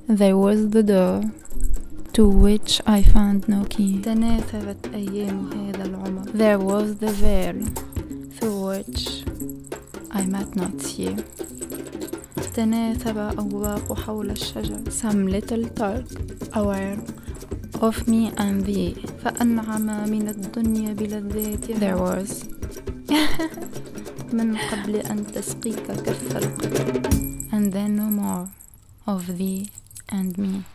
There was the door to which I found no key. تناثرت أيام هذا العمر. There was the veil through which I might not see. تناثر أوراق حول الشجر. Some little talk aware of me and thee. فأنعم من الدنيا بلذاتها. There was من قبل أن تسقيك كف القدر. And then no more of thee and me.